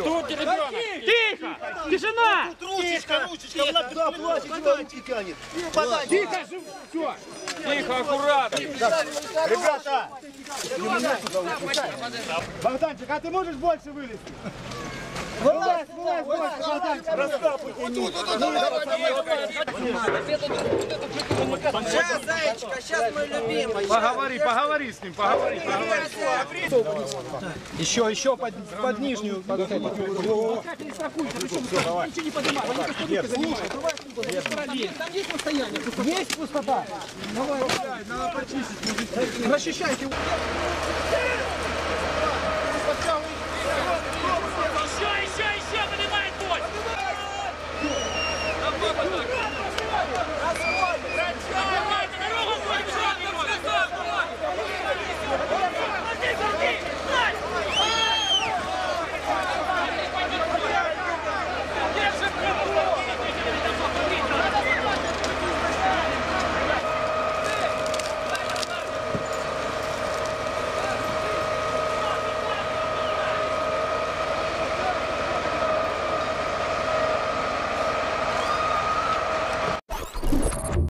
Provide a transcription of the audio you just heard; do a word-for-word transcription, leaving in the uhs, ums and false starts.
Тут ребенок. Тихо! Тишина! Ручечка, ручечка, Влад, плачет, тянет. Тихо! Все! Тихо, аккуратно. Ребята! Богданчик, а ты можешь больше вылезти? Вылазь, вылазь, вылазь, Богданчик. Раскапывайте низ. Сейчас, зайчика, сейчас мой любимый. Поговори, поговори с ним, поговори, поговори. Еще, еще под, под нижнюю. Под вот эту. Ничего не поднимай. Там есть расстояние. Есть пустота. Давай, давай, надо почистить. Расчищайте.